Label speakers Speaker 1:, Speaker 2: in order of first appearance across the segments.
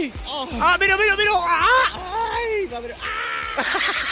Speaker 1: ¡Ay!
Speaker 2: Oh.
Speaker 1: ¡Ah, mira, mira, mira! ¡Ah!
Speaker 2: ¡Ay! Madre. ¡Ah!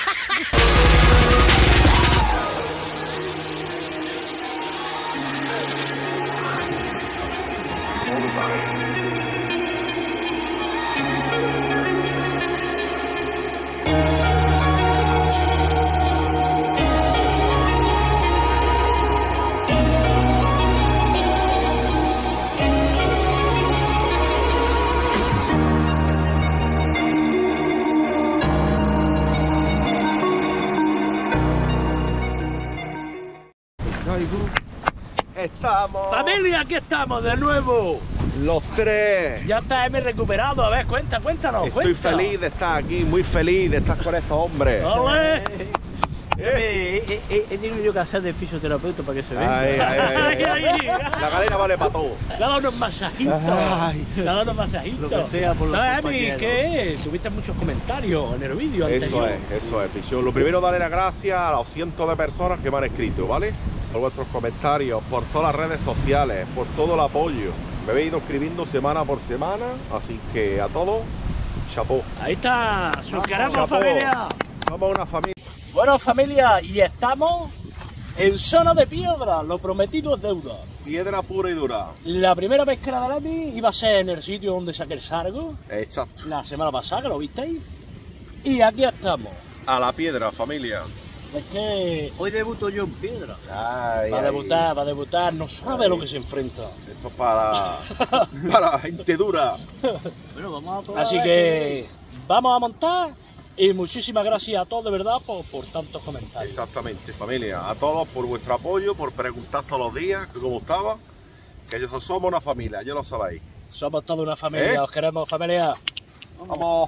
Speaker 2: Estamos
Speaker 1: ¡Familia, aquí estamos de nuevo!
Speaker 2: los tres.
Speaker 1: Ya está M recuperado. A ver, cuéntanos.
Speaker 2: Estoy feliz de estar aquí, muy feliz de estar con estos hombres.
Speaker 1: ¡Ole! He tenido yo que hacer de fisioterapeuta para que se vea.
Speaker 2: Ay. La galera vale para todo.
Speaker 1: Le ha dado unos masajitos.
Speaker 2: Ay.
Speaker 1: Le ha dado unos masajitos.
Speaker 3: Lo que sea por los compañeros.
Speaker 1: ¿Qué? Tuviste muchos comentarios en el vídeo anterior.
Speaker 2: Eso es, Pichón. Lo primero, darle las gracias a los cientos de personas que me han escrito, ¿vale? Por vuestros comentarios, por todas las redes sociales, por todo el apoyo. Me habéis ido escribiendo semana por semana, así que a todos, chapó.
Speaker 1: Ahí está, sus queremos,
Speaker 2: Chapó.
Speaker 1: familia.
Speaker 2: Somos una familia.
Speaker 1: Bueno, familia, y estamos en Zona de Piedra, lo prometido es deuda.
Speaker 2: Piedra pura y dura.
Speaker 1: La primera pesca de Leti iba a ser en el sitio donde saqué el sargo,
Speaker 2: Exacto.
Speaker 1: la semana pasada, que lo visteis. Y aquí estamos.
Speaker 2: A la piedra, familia.
Speaker 1: Es que
Speaker 3: Hoy debuto yo en piedra.
Speaker 2: Ay,
Speaker 1: va a debutar, no sabe lo que se enfrenta.
Speaker 2: Esto es para gente dura.
Speaker 3: Bueno, vamos a probar.
Speaker 1: Así que vamos a montar y muchísimas gracias a todos de verdad por tantos comentarios.
Speaker 2: Exactamente, familia. A todos por vuestro apoyo, por preguntar todos los días que cómo estaba. Que somos una familia, ya lo sabéis.
Speaker 1: Somos toda una familia, os queremos, familia.
Speaker 2: Vamos.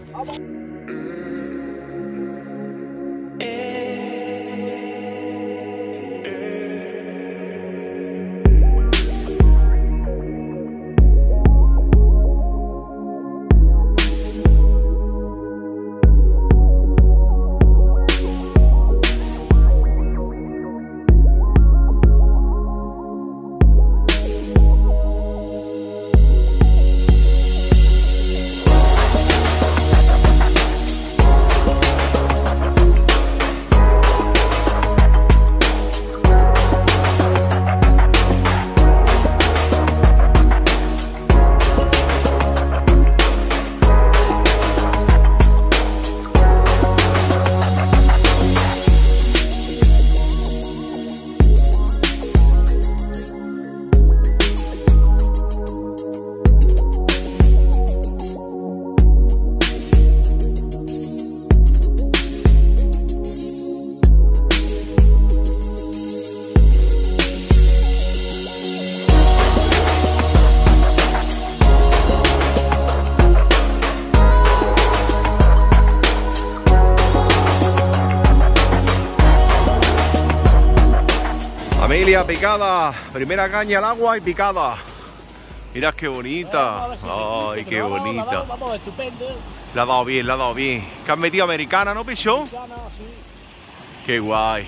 Speaker 2: Familia, picada. Primera caña al agua y picada. Mirad qué bonita. Ay, qué bonita.
Speaker 1: Vamos, estupendo.
Speaker 2: Le ha dado bien, le ha dado bien. ¿Que has metido americana, no, Pichón? Qué guay.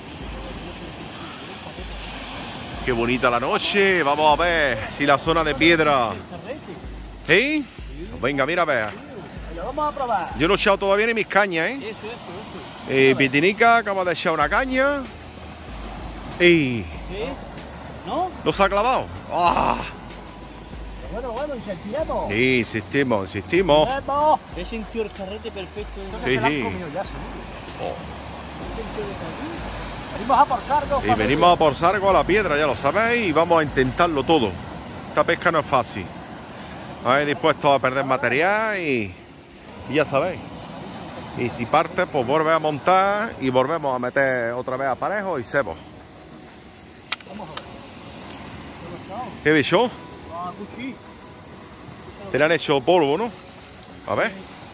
Speaker 2: Qué bonita la noche. Vamos a ver si la zona de piedra. ¿Eh? Pues venga, mira a ver.
Speaker 1: Vamos a probar.
Speaker 2: Yo no he echado todavía ni mis cañas, ¿eh?
Speaker 1: Eso.
Speaker 2: Pitinica acaba de echar una caña. Y
Speaker 1: ¿Sí? ¿No?
Speaker 2: ¿no se ha clavado? ¡Ah!
Speaker 1: Bueno, insistiremos.
Speaker 2: Sí, insistimos.
Speaker 1: Vamos.
Speaker 3: He sentido el carrete perfecto.
Speaker 2: Sí,
Speaker 1: Se la han
Speaker 2: sí.
Speaker 1: comido ya, seguro.
Speaker 2: Oh.
Speaker 1: Venimos a por sargo.
Speaker 2: Y venimos a por sargo a la piedra, ya lo sabéis, y vamos a intentarlo todo. Esta pesca no es fácil. Estáis dispuestos a perder material y ya sabéis. Y si parte, pues vuelve a montar y volvemos a meter otra vez aparejos y cebos. ¿Qué bicho? Te le han hecho polvo, ¿no? A ver.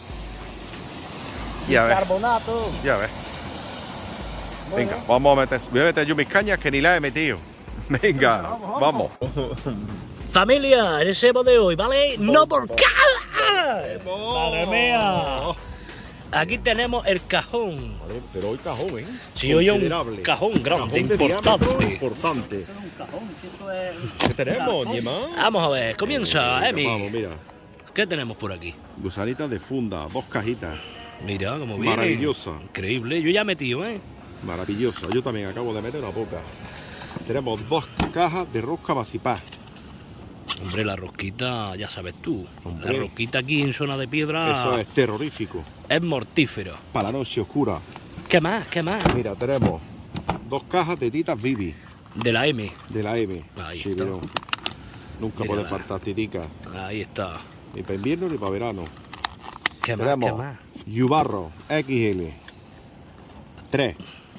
Speaker 2: Ya ves.
Speaker 1: Carbonato.
Speaker 2: Ya ves.
Speaker 1: Bueno.
Speaker 2: Venga, vamos a meter. Voy a meter yo mis cañas que ni las he metido. Venga, vamos.
Speaker 1: Familia, el cebo de hoy, ¿vale? ¡No por cada! ¡Madre mía! Aquí tenemos el cajón.
Speaker 2: Vale, pero hoy cajón, ¿eh?
Speaker 1: Sí, hoy un
Speaker 2: Considerable.
Speaker 1: cajón grande,
Speaker 2: Cajón de diámetro
Speaker 1: importante.
Speaker 2: importante.
Speaker 3: Un cajón, si esto es...
Speaker 2: ¿Qué tenemos, Ñema?
Speaker 1: Vamos a ver, comienza, Emi.
Speaker 2: Vamos, mira.
Speaker 1: ¿Qué tenemos por aquí?
Speaker 2: Gusanitas de funda, 2 cajitas.
Speaker 1: Mira, como viene.
Speaker 2: Maravillosa.
Speaker 1: Increíble. Yo ya he metido, ¿eh?
Speaker 2: Maravillosa. Yo también acabo de meter una poca. Tenemos 2 cajas de rosca masipá.
Speaker 1: Hombre, la rosquita, ya sabes tú.
Speaker 2: Hombre.
Speaker 1: La rosquita aquí en zona de piedra
Speaker 2: Eso es terrorífico.
Speaker 1: es mortífero.
Speaker 2: Para la noche oscura.
Speaker 1: ¿Qué más? ¿Qué más?
Speaker 2: Mira, tenemos 2 cajas de titas Bibi.
Speaker 1: De la M.
Speaker 2: De la M.
Speaker 1: Ahí
Speaker 2: Sí,
Speaker 1: está.
Speaker 2: pero nunca
Speaker 1: Mira.
Speaker 2: puede faltar titica.
Speaker 1: Ahí está.
Speaker 2: Ni para invierno ni para verano.
Speaker 1: ¿Qué más?
Speaker 2: Tenemos
Speaker 1: ¿Qué más?
Speaker 2: Yubarro XL. 3.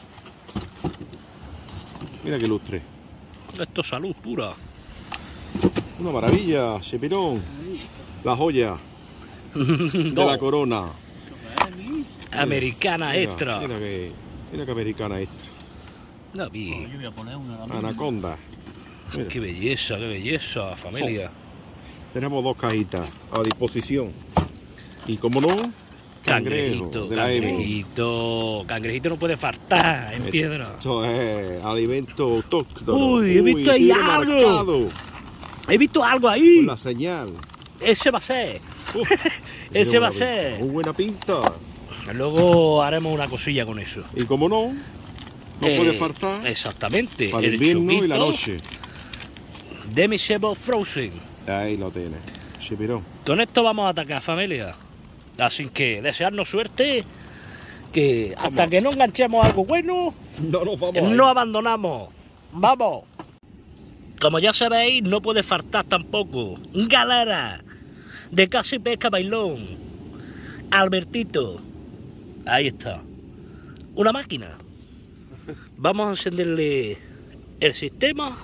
Speaker 2: Mira qué lustre.
Speaker 1: Esto es salud pura.
Speaker 2: Una maravilla, Chipirón. La joya de la corona.
Speaker 1: Americana
Speaker 2: Mira,
Speaker 1: extra.
Speaker 2: Mira que americana extra.
Speaker 1: David,
Speaker 3: Yo voy a poner una también.
Speaker 2: Anaconda. Mira,
Speaker 1: qué belleza, familia.
Speaker 2: tenemos 2 cajitas a disposición. Y como no, cangrejo
Speaker 1: Cangrejito,
Speaker 2: de la M.
Speaker 1: cangrejito. Cangrejito no puede faltar en piedra.
Speaker 2: Esto es alimento autóctono.
Speaker 1: Uy, he visto ahí
Speaker 2: tiene
Speaker 1: algo.
Speaker 2: marcado
Speaker 1: He visto algo ahí.
Speaker 2: con la señal.
Speaker 1: Ese va a ser.
Speaker 2: Uf,
Speaker 1: Ese
Speaker 2: tiene
Speaker 1: va a
Speaker 2: buena pinta,
Speaker 1: ser.
Speaker 2: Muy buena pinta.
Speaker 1: Luego haremos una cosilla con eso.
Speaker 2: Y como no puede faltar
Speaker 1: Exactamente.
Speaker 2: para el invierno y la noche.
Speaker 1: Demi Sebo Frozen.
Speaker 2: Ahí lo tienes, Chipirón.
Speaker 1: Con esto vamos a atacar, familia. Así que desearnos suerte. Que hasta
Speaker 2: Vamos.
Speaker 1: que no enganchemos algo bueno,
Speaker 2: No nos vamos
Speaker 1: no abandonamos. ¡Vamos! Como ya sabéis, no puede faltar tampoco Galera de Casi Pesca Bailón. Albertito. Ahí está. Una máquina. Vamos a encenderle el sistema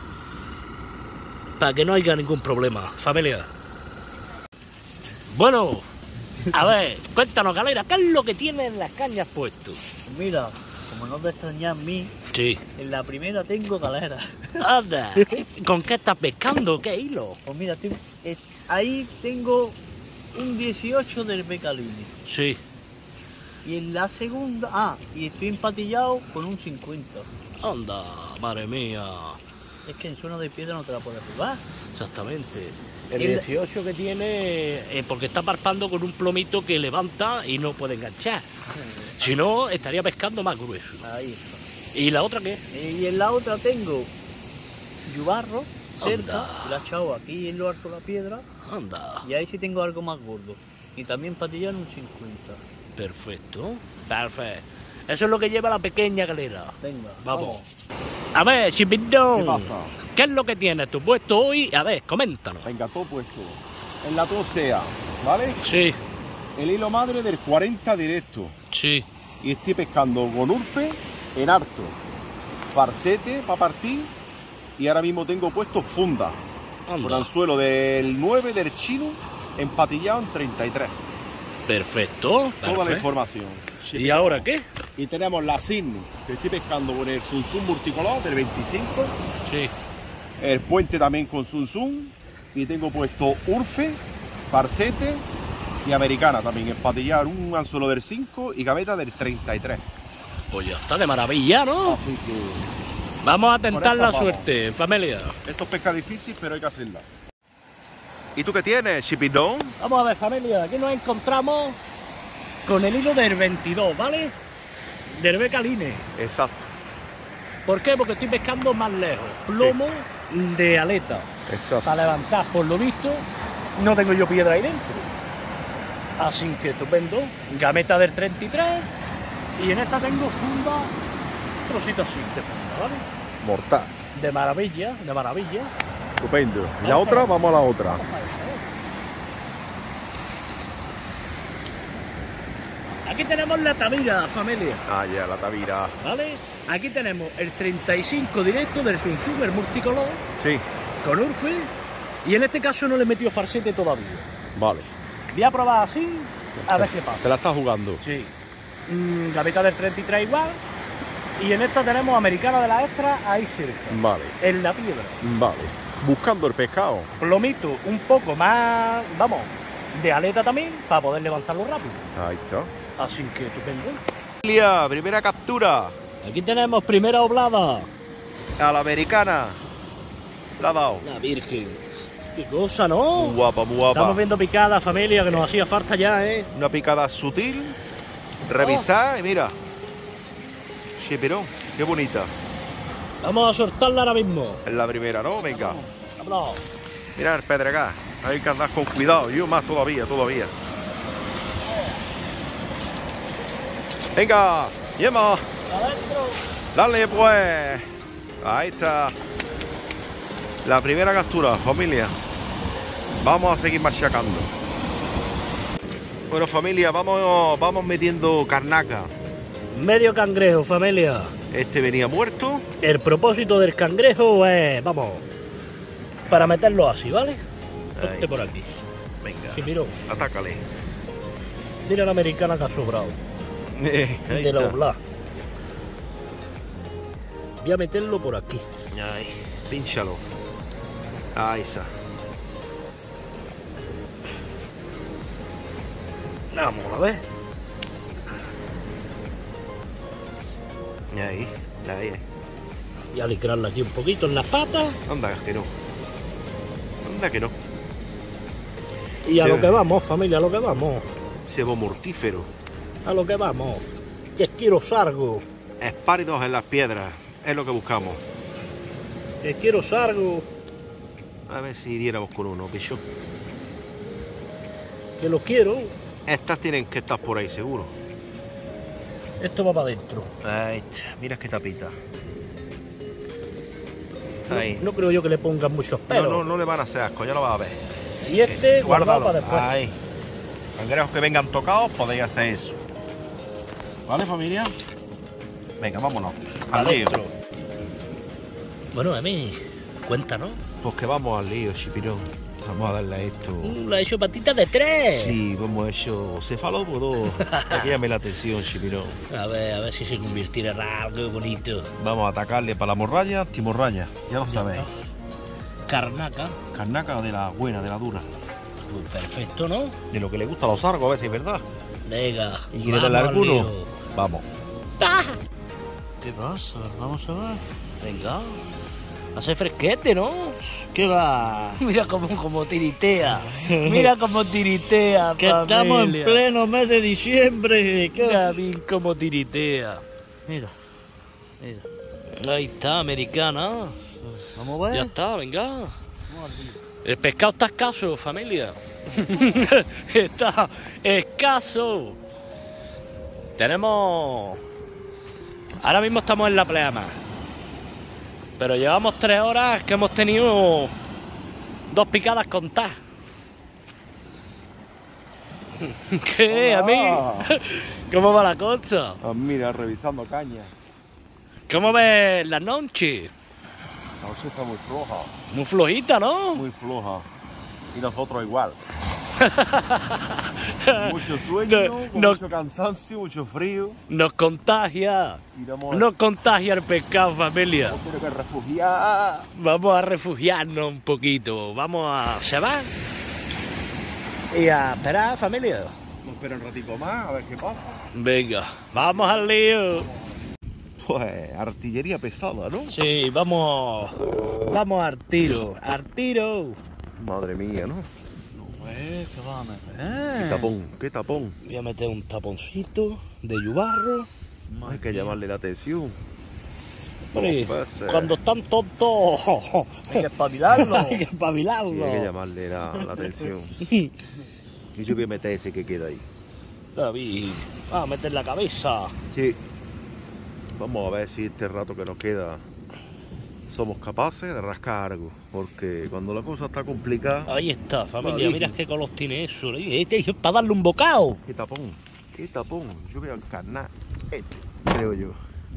Speaker 1: para que no haya ningún problema, familia. Bueno, a ver, cuéntanos, Galera, ¿qué es lo que tienen las cañas puesto?
Speaker 3: Mira, como no te extrañas a mí,
Speaker 1: Sí.
Speaker 3: en la primera tengo galera.
Speaker 1: Anda, ¿con qué estás pescando? ¿Qué hilo?
Speaker 3: Pues mira, ahí tengo un 18 del Becalini.
Speaker 1: Sí.
Speaker 3: Y en la segunda, y estoy empatillado con un 50.
Speaker 1: Anda, madre mía.
Speaker 3: Es que en zona de piedra no te la puedes jugar.
Speaker 1: Exactamente. El
Speaker 3: El-
Speaker 1: 18 que tiene, porque está parpando con un plomito que levanta y no puede enganchar. Si no, estaría pescando más grueso.
Speaker 3: Ahí está.
Speaker 1: ¿Y la otra qué?
Speaker 3: Y en la otra tengo yubarro cerca,
Speaker 1: Anda.
Speaker 3: y la he echado aquí en lo alto de la piedra,
Speaker 1: Anda.
Speaker 3: y ahí sí tengo algo más gordo. Y también patillar un 50.
Speaker 1: Perfecto. Perfecto. Eso es lo que lleva la pequeña galera.
Speaker 3: Venga,
Speaker 1: Vamos. A ver, Chipindón.
Speaker 2: ¿Qué pasa?
Speaker 1: ¿Qué es lo que tienes tú puesto hoy? A ver, coméntanos.
Speaker 2: Venga, todo puesto. En la tosea, ¿vale?
Speaker 1: Sí,
Speaker 2: El hilo madre del 40 directo.
Speaker 1: sí.
Speaker 2: Y estoy pescando con urfe en harto. Farcete para partir. Y ahora mismo tengo puesto funda. Con
Speaker 1: Anda.
Speaker 2: anzuelo del 9 del chino empatillado en 33.
Speaker 1: Perfecto.
Speaker 2: Toda la
Speaker 1: perfecto.
Speaker 2: información.
Speaker 1: ¿Y ahora qué?
Speaker 2: Y tenemos la Sydney, que estoy pescando con el Sun Sun multicolor del 25.
Speaker 1: Sí.
Speaker 2: El puente también con Sun Sun. Y tengo puesto urfe, farcete y americana también. Empatillar un anzuelo del 5 y gaveta del 33.
Speaker 1: Pues ya está de maravilla, ¿no?
Speaker 2: Así que
Speaker 1: Vamos a tentar
Speaker 2: Con
Speaker 1: la
Speaker 2: esta
Speaker 1: suerte, familia.
Speaker 2: esto es pesca difícil, pero hay que hacerla. ¿Y tú qué tienes, Chipindón?
Speaker 1: Vamos a ver, familia. Aquí nos encontramos con el hilo del 22, ¿vale? Del Becaline.
Speaker 2: Exacto.
Speaker 1: ¿Por qué? Porque estoy pescando más lejos. Plomo de aleta.
Speaker 2: Exacto.
Speaker 1: Para levantar, por lo visto, no tengo yo piedra ahí dentro. Así que estupendo. Gameta del 33. Y en esta tengo funda, trocito así de funda, ¿vale?
Speaker 2: Mortal.
Speaker 1: De maravilla, de maravilla.
Speaker 2: Estupendo. ¿Y la otra? Vamos a la otra.
Speaker 1: Aquí tenemos la Tavira, familia,
Speaker 2: Ah, ya, la Tavira.
Speaker 1: ¿vale? Aquí tenemos el 35 directo del Sun Super multicolor
Speaker 2: Sí.
Speaker 1: con urfe. Y en este caso no le he metido farcete todavía.
Speaker 2: Vale.
Speaker 1: Voy a probar así, a ver qué pasa.
Speaker 2: Te la estás jugando.
Speaker 1: Sí. Gaveta del 33 igual. Y en esta tenemos americana de la extra ahí cerca,
Speaker 2: Vale.
Speaker 1: en la piedra.
Speaker 2: Vale. Buscando el pescado.
Speaker 1: Plomito un poco más, vamos, de aleta también, para poder levantarlo rápido.
Speaker 2: Ahí está.
Speaker 1: Así que estupendo.
Speaker 2: Primera captura.
Speaker 1: Aquí tenemos primera oblada.
Speaker 2: A la americana. La ha dado.
Speaker 1: La Virgen. Qué cosa, ¿no?
Speaker 2: Muy guapa, muy guapa.
Speaker 1: Estamos viendo picada, familia, que nos hacía falta ya, ¿eh?
Speaker 2: Una picada sutil, revisar y mira. Chipirón, qué bonita.
Speaker 1: Vamos a soltarla ahora mismo.
Speaker 2: Es la primera, ¿no? Venga.
Speaker 1: Vámonos.
Speaker 2: Mira el pedregal. Hay que andar con cuidado. Yo más todavía. Venga, yema.
Speaker 1: Adentro.
Speaker 2: Dale pues. Ahí está. La primera captura, familia. Vamos a seguir machacando. Bueno, familia, vamos metiendo carnaca.
Speaker 1: Medio cangrejo, familia.
Speaker 2: Este venía muerto.
Speaker 1: El propósito del cangrejo es, vamos, para meterlo así, ¿vale?
Speaker 2: Ahí.
Speaker 1: Ponte por aquí.
Speaker 2: Venga,
Speaker 1: Sí, miro.
Speaker 2: atácale.
Speaker 1: Mira la americana que ha sobrado.
Speaker 2: Ahí
Speaker 1: De la
Speaker 2: está.
Speaker 1: oblá. Voy a meterlo por aquí.
Speaker 2: Ahí, pínchalo. Ahí está.
Speaker 1: Vamos a ver.
Speaker 2: Ahí.
Speaker 1: Y a licrarla aquí un poquito en las patas.
Speaker 2: Anda que no. Anda que no.
Speaker 1: Y a
Speaker 2: Sí.
Speaker 1: lo que vamos, familia, a lo que vamos.
Speaker 2: Cebo mortífero.
Speaker 1: A lo que vamos. Que quiero sargo.
Speaker 2: Espáridos en las piedras. Es lo que buscamos.
Speaker 1: Que quiero sargo.
Speaker 2: A ver si diéramos con uno, picho.
Speaker 1: Que lo quiero.
Speaker 2: Estas tienen que estar por ahí, seguro.
Speaker 1: Esto va para adentro.
Speaker 2: Ahí está. Mira qué tapita. Ahí.
Speaker 1: No creo yo que le pongan muchos pelos.
Speaker 2: No le van a hacer asco, ya lo vas a ver.
Speaker 1: Y este guardado para después.
Speaker 2: Ahí. Cangrejos que vengan tocados, podéis hacer eso. ¿Vale, familia? Venga, vámonos. Al lío.
Speaker 1: Adentro. Bueno, a mí, cuéntanos.
Speaker 2: Pues que vamos al lío, chipirón. Vamos a darle a esto.
Speaker 1: La he hecho patita de 3.
Speaker 2: Sí, vamos a eso. Cefalópodo. Aquí llame la atención, chipirón.
Speaker 1: A ver si se convirtiera en algo bonito.
Speaker 2: Vamos a atacarle para la morralla, antimorralla. Ya lo sabéis.
Speaker 1: Carnaca.
Speaker 2: Carnaca de la buena, de la dura.
Speaker 1: Pues perfecto, ¿no?
Speaker 2: De lo que le gusta a los sargos a veces, ¿verdad?
Speaker 1: Venga.
Speaker 2: ¿Y quiere
Speaker 1: vamos
Speaker 2: darle
Speaker 1: al
Speaker 2: alguno?
Speaker 1: lío.
Speaker 2: Vamos.
Speaker 1: ¡Ah!
Speaker 2: ¿Qué pasa? Vamos a ver.
Speaker 1: Venga. Hace fresquete, ¿no?
Speaker 2: ¿Qué va?
Speaker 1: Mira cómo tiritea. Mira cómo tiritea,
Speaker 3: Que estamos en
Speaker 1: familia.
Speaker 3: pleno mes de diciembre.
Speaker 1: Mira bien cómo tiritea.
Speaker 3: Mira,
Speaker 1: Ahí está, americana.
Speaker 3: vamos a
Speaker 1: Ya
Speaker 3: ver.
Speaker 1: está, venga. El pescado está escaso, familia. Está escaso. Tenemos... Ahora mismo estamos en la pleama. Pero llevamos 3 horas que hemos tenido 2 picadas contadas. ¿Qué,
Speaker 2: Hola.
Speaker 1: amigo? ¿Cómo va la cosa?
Speaker 2: Ah, mira, revisando caña.
Speaker 1: ¿Cómo ves la noche?
Speaker 2: La noche está muy floja.
Speaker 1: Muy flojita, ¿no?
Speaker 2: Muy floja. Y nosotros igual. Mucho sueño,
Speaker 1: No.
Speaker 2: mucho cansancio, mucho frío.
Speaker 1: Nos contagia.
Speaker 2: Iremos
Speaker 1: Nos contagia el pescado, familia.
Speaker 2: Nos tenemos que refugiar.
Speaker 1: Vamos a refugiarnos un poquito. Vamos a cebar y a esperar, familia.
Speaker 2: Nos espera un ratico más, a ver qué pasa.
Speaker 1: Venga, vamos al lío.
Speaker 2: Pues artillería pesada, ¿no?
Speaker 1: Sí, vamos al tiro, al tiro.
Speaker 2: Madre mía, ¿no?
Speaker 3: ¿Qué va a meter?
Speaker 2: Qué tapón, qué tapón.
Speaker 1: Voy a meter un taponcito de yubarro.
Speaker 2: Hay que llamarle la atención.
Speaker 1: Hombre,
Speaker 2: Pues,
Speaker 1: cuando están tontos,
Speaker 3: Hay que espabilarlo.
Speaker 1: hay que espabilarlo.
Speaker 2: Sí, hay que llamarle la atención. Y yo voy a meter ese que queda ahí.
Speaker 1: David, vamos a meter la cabeza.
Speaker 2: Sí. Vamos a ver si este rato que nos queda somos capaces de rascar algo. Porque cuando la cosa está complicada...
Speaker 1: Ahí está, familia,
Speaker 2: David.
Speaker 1: mira qué color tiene eso. Este es para darle un bocado.
Speaker 2: ¡Qué tapón! ¡Qué tapón! Yo voy a encarnar este, creo yo.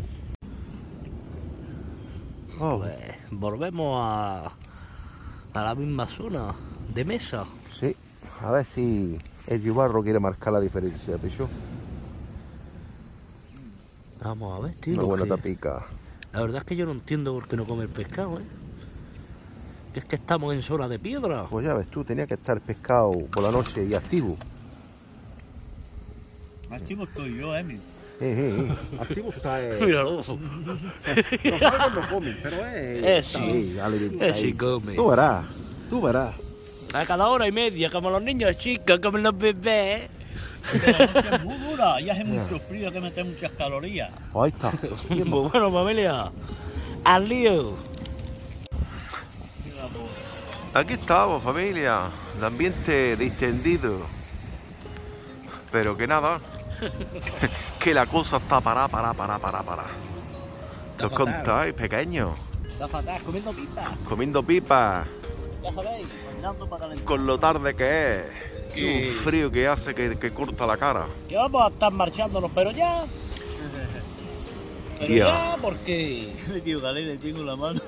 Speaker 2: Oh,
Speaker 1: Pues volvemos a la misma zona de mesa.
Speaker 2: sí. A ver si el yubarro quiere marcar la diferencia, picho.
Speaker 1: Vamos a ver, tío.
Speaker 2: Una buena
Speaker 1: porque
Speaker 2: tapica.
Speaker 1: la verdad es que yo no entiendo por qué no come el pescado, ¿eh? Que es que estamos en zona de piedra.
Speaker 2: Pues ya ves tú, tenía que estar pescado por la noche y activo.
Speaker 3: Activo estoy yo, Emi.
Speaker 2: Activo está...
Speaker 1: Míralo.
Speaker 2: Los algos no comen, pero
Speaker 1: sí.
Speaker 2: está ahí, alimenta
Speaker 1: Sí
Speaker 2: ahí.
Speaker 1: come.
Speaker 2: Tú verás, tú verás.
Speaker 1: A cada hora y media, como los niños chicos, como los bebés.
Speaker 3: Pero la noche es muy dura y hace mucho frío que mete muchas calorías.
Speaker 2: Ahí está.
Speaker 1: Pues bueno, familia, al lío.
Speaker 2: Aquí estamos, familia. El ambiente distendido. Pero que nada. Que la cosa está para. ¿Qué os
Speaker 1: fatal.
Speaker 2: contáis, pequeños?
Speaker 1: Está fatal, comiendo pipa.
Speaker 2: Comiendo pipas.
Speaker 1: Ya sabéis.
Speaker 3: Andando para calentar.
Speaker 2: Con lo tarde que es. Y
Speaker 1: Sí.
Speaker 2: un frío que hace que corta la cara.
Speaker 1: Que vamos a estar marchándonos, pero ya. Pero
Speaker 2: Tía.
Speaker 1: ya, porque.
Speaker 3: Tío, Galé, le tengo la mano.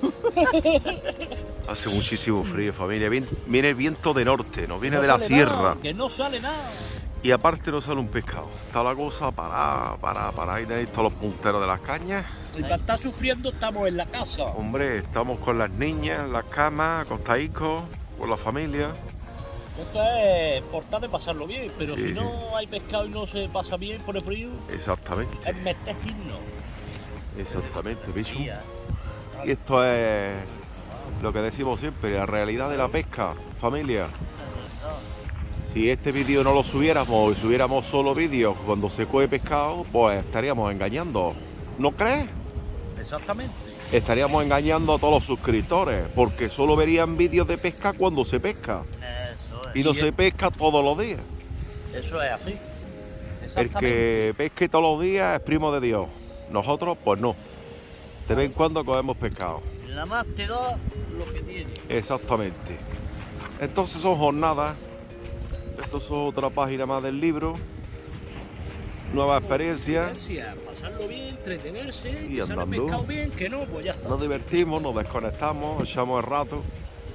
Speaker 2: Hace muchísimo frío, familia. Viene el viento de norte, no viene
Speaker 1: no
Speaker 2: de la
Speaker 1: sale
Speaker 2: sierra.
Speaker 1: nada, que no sale nada.
Speaker 2: Y aparte no sale un pescado. Está la cosa para. Ahí tenéis todos los punteros de las cañas.
Speaker 1: Y para estar sufriendo estamos en la casa.
Speaker 2: Hombre, estamos con las niñas en las camas, acostadicos, con la familia.
Speaker 1: Esto es por de pasarlo bien, pero
Speaker 2: Sí,
Speaker 1: si no hay pescado y no se pasa bien por el frío,
Speaker 2: Exactamente,
Speaker 1: es mestecino.
Speaker 2: exactamente, bicho.
Speaker 3: Tía.
Speaker 2: Y esto es lo que decimos siempre, la realidad de la pesca, familia. Si este vídeo no lo subiéramos y subiéramos solo vídeos cuando se coge pescado, pues estaríamos engañando. ¿No crees?
Speaker 1: Exactamente.
Speaker 2: Estaríamos engañando a todos los suscriptores, porque solo verían vídeos de pesca cuando se pesca.
Speaker 3: Eso es.
Speaker 2: Y no
Speaker 1: Y
Speaker 2: se
Speaker 1: es-
Speaker 2: pesca todos los días.
Speaker 1: Eso es así.
Speaker 2: El
Speaker 1: Exactamente.
Speaker 2: que pesque todos los días es primo de Dios. Nosotros, pues no. De vez en cuando cogemos pescado.
Speaker 3: La más te da lo que tiene.
Speaker 2: Exactamente. Entonces son jornadas. Esto es otra página más del libro. Nueva experiencia.
Speaker 1: Pasarlo bien, entretenerse,
Speaker 2: Y
Speaker 1: que sale
Speaker 2: andando.
Speaker 1: pescado bien, que no, pues ya está.
Speaker 2: Nos divertimos, nos desconectamos, echamos el rato.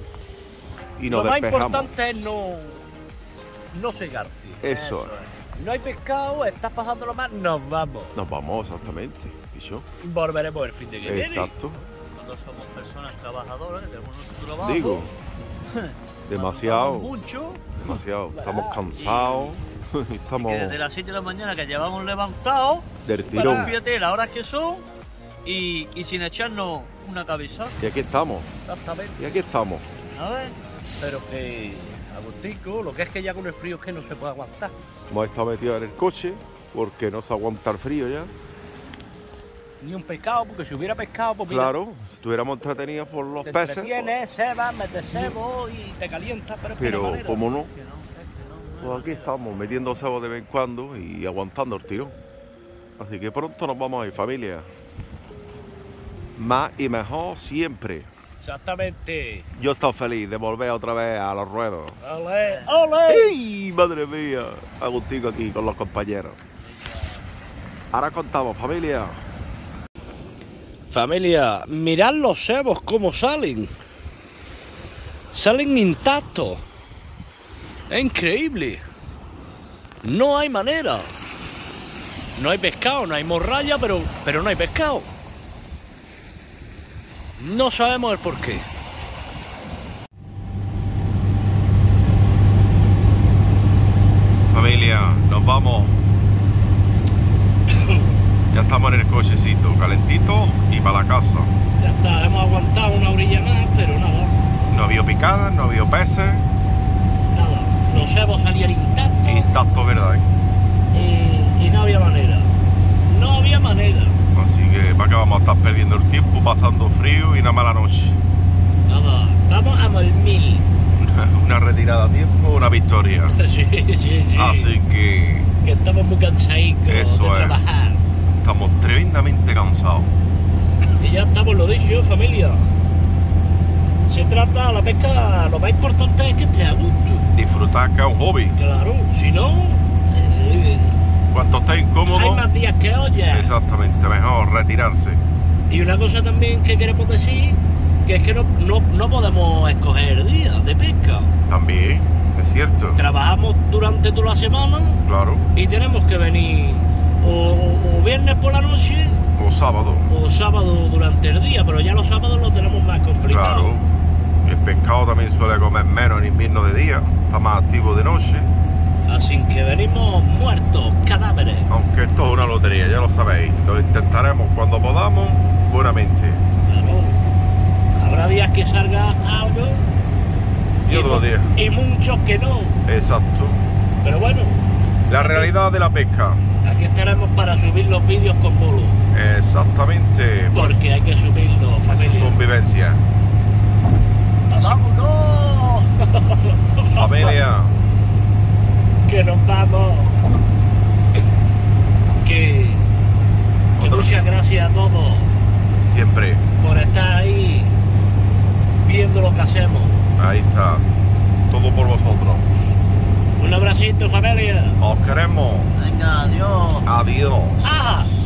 Speaker 2: Y
Speaker 1: Lo
Speaker 2: nos
Speaker 1: más
Speaker 2: despejamos.
Speaker 1: importante es no cegarte.
Speaker 2: Eso es.
Speaker 1: No hay pescado, estás pasándolo mal, nos vamos.
Speaker 2: Nos vamos, exactamente. ¿Y yo?
Speaker 1: Volveremos el fin de que viene.
Speaker 2: Exacto.
Speaker 3: Nosotros somos personas trabajadoras que tenemos nuestro trabajo.
Speaker 2: Digo, demasiado,
Speaker 1: Mucho.
Speaker 2: demasiado. Estamos cansados. Estamos
Speaker 3: Que desde las 7 de la mañana que llevamos levantados,
Speaker 2: del tirón.
Speaker 3: fíjate las horas que son y sin echarnos una cabeza.
Speaker 2: Y aquí estamos.
Speaker 1: Exactamente.
Speaker 2: Y aquí estamos.
Speaker 3: A ver.
Speaker 1: Pero que, Agustico, lo que es que ya con el frío es que no se puede aguantar.
Speaker 2: Hemos estado metidos en el coche porque no se aguanta el frío ya.
Speaker 1: Ni un pescado, porque si hubiera pescado, pues mira,
Speaker 2: Claro, si estuviéramos entretenidos por los
Speaker 1: te
Speaker 2: peces,
Speaker 1: entretienes, cebas, metes cebo y te calientas, pero es que no hay
Speaker 2: pero
Speaker 1: manera.
Speaker 2: como no,
Speaker 3: Que no, es que no.
Speaker 2: pues aquí estamos metiendo cebo de vez en cuando y aguantando el tirón. Así que pronto nos vamos a ir, familia. Más y mejor siempre.
Speaker 1: Exactamente.
Speaker 2: Yo estoy feliz de volver otra vez a los ruedos.
Speaker 1: ¡Ole! ¡Ole!
Speaker 2: ¡Ey! ¡Madre mía! Agustico aquí con los compañeros. Ahora contamos, familia.
Speaker 1: Familia, mirad los cebos cómo salen. Salen intactos. Es increíble. No hay manera. No hay pescado, no hay morralla, pero no hay pescado. No sabemos el porqué.
Speaker 2: Familia, nos vamos. Ya estamos en el cochecito, calentito y para la casa.
Speaker 1: Ya está, hemos aguantado una orilla más, pero nada.
Speaker 2: No había picadas, no había peces.
Speaker 1: Nada. Los cebos salían intactos
Speaker 2: Intacto, ¿verdad?
Speaker 1: y no había manera. No había manera.
Speaker 2: Así que para que vamos a estar perdiendo el tiempo, pasando frío y una mala noche.
Speaker 1: Nada, vamos a dormir.
Speaker 2: Una retirada a tiempo, una victoria.
Speaker 1: Sí, sí, sí.
Speaker 2: Así que
Speaker 1: Que estamos muy cansadicos
Speaker 2: Eso
Speaker 1: de
Speaker 2: es.
Speaker 1: trabajar.
Speaker 2: estamos tremendamente cansados.
Speaker 1: Y ya estamos, lo dicho, familia. Se trata, la pesca, lo más importante es que esté a gusto.
Speaker 2: Disfrutar, que es un hobby.
Speaker 1: Claro, si no,
Speaker 2: Cuanto esté
Speaker 1: hay
Speaker 2: incómodo,
Speaker 1: más días que ollas.
Speaker 2: exactamente, mejor retirarse.
Speaker 1: Y una cosa también que queremos decir, que es que no podemos escoger días de pesca.
Speaker 2: También, es cierto.
Speaker 1: Trabajamos durante toda la semana
Speaker 2: Claro.
Speaker 1: y tenemos que venir o viernes por la noche
Speaker 2: O sábado.
Speaker 1: o sábado durante el día, pero ya los sábados lo tenemos más complicado.
Speaker 2: Claro. El pescado también suele comer menos en invierno de día, está más activo de noche.
Speaker 1: Así que venimos muertos, cadáveres.
Speaker 2: Aunque esto es una lotería, ya lo sabéis. Lo intentaremos cuando podamos, buenamente.
Speaker 1: Claro. Habrá días que salga algo
Speaker 2: Y otros días.
Speaker 1: Y muchos que no.
Speaker 2: Exacto.
Speaker 1: Pero bueno,
Speaker 2: La realidad de la pesca.
Speaker 1: aquí estaremos para subir los vídeos con bolo.
Speaker 2: Exactamente.
Speaker 1: Porque hay que subirlos, familia.
Speaker 2: Son vivencias.
Speaker 1: Así
Speaker 3: ¡Vámonos!
Speaker 2: Familia.
Speaker 1: que nos vamos. Que
Speaker 2: Otro.
Speaker 1: muchas gracias a todos
Speaker 2: Siempre.
Speaker 1: por estar ahí viendo lo que hacemos.
Speaker 2: Ahí está. Todo por vosotros.
Speaker 1: Un abracito, familia.
Speaker 2: Os queremos.
Speaker 3: Venga, adiós.
Speaker 2: Adiós.
Speaker 1: ¡Ah!